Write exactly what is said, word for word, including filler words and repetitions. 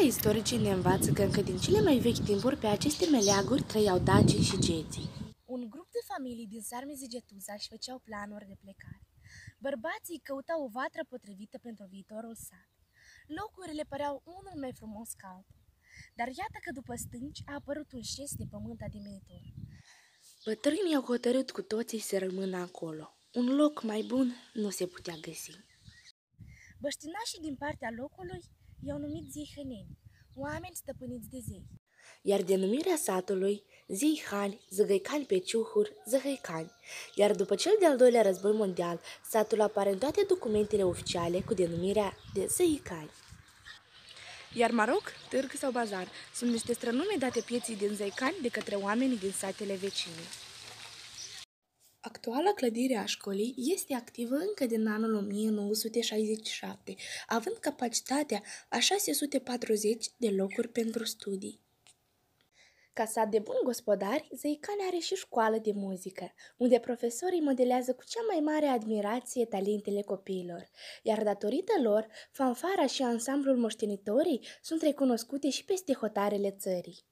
Istoricii ne învață că încă din cele mai vechi timpuri pe aceste meleaguri trăiau dacii și geții. Un grup de familii din Sarmizigetuza își făceau planuri de plecare. Bărbații căutau o vatră potrivită pentru viitorul sat. Locurile păreau unul mai frumos ca altul. Dar iată că după stânci a apărut un șes de pământ adimenitor. Bătrânii au hotărât cu toții să rămână acolo. Un loc mai bun nu se putea găsi. Băștinașii din partea locului i-au numit Zihăneni, oameni stăpâniți de zei. Iar denumirea satului, Zihani, Zăgăicani pe ciuhuri, Zăhăicani. Iar după cel de-al doilea război mondial, satul apare în toate documentele oficiale cu denumirea de Zăicani. Iar Maroc, târg sau bazar sunt niște strănume date pieții din Zăicani de către oamenii din satele vecine. Actuala clădire a școlii este activă încă din anul o mie nouă sute șaizeci și șapte, având capacitatea a șase sute patruzeci de locuri pentru studii. Ca sat de buni gospodari, Zăicani are și școală de muzică, unde profesorii modelează cu cea mai mare admirație talentele copiilor, iar datorită lor, fanfara și ansamblul moștenitorii sunt recunoscute și peste hotarele țării.